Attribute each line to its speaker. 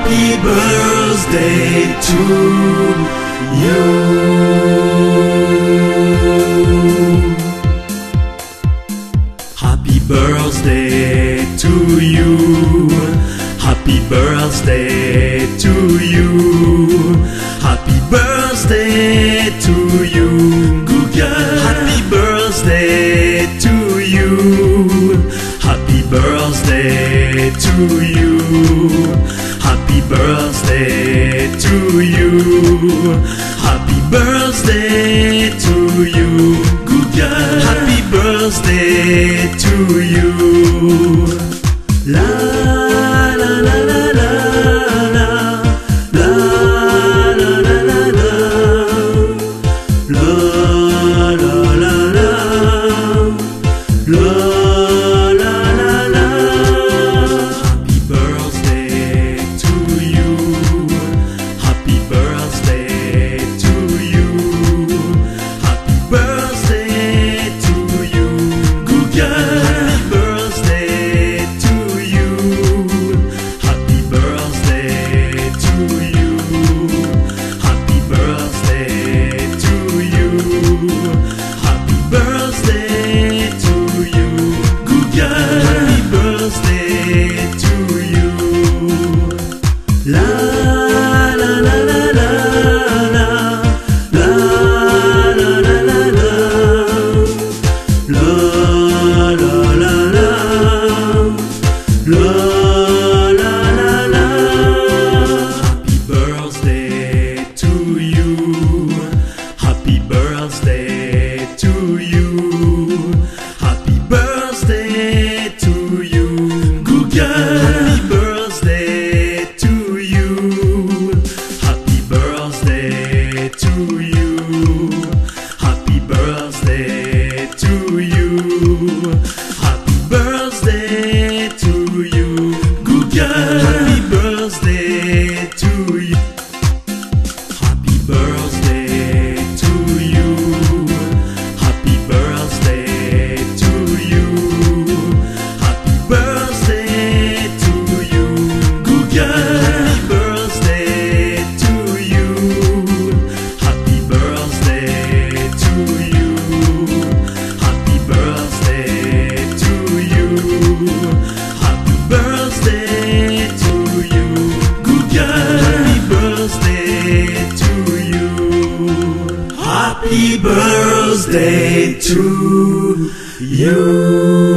Speaker 1: Happy birthday to you. Happy birthday to you. Happy birthday to you. Happy birthday to you. Google. Happy birthday to you. Happy birthday to you. Happy birthday to you. Happy birthday to you. Google. Happy birthday to you. La la la la la la la la la la la la la la la la la. Happy birthday to you. Happy birthday to you. Happy birthday to you. Google. Happy birthday to you. Happy birthday to you. Happy birthday to you. Happy birthday to you. Google. Happy birthday to you. La la la la la la la la la la la la la la la la la. Happy birthday to you. Happy birthday to you. Happy birthday to you. Google. Happy birthday to you. Happy birthday to you. Happy birthday to you. Happy birthday to you. Google. Happy birthday to you. Happy birthday to you. Happy birthday to you. Happy birthday to you. Google. Happy birthday to you. Happy birthday to you. Happy birthday to you. Happy birthday to you. Google. Happy birthday to you. Happy birthday to you.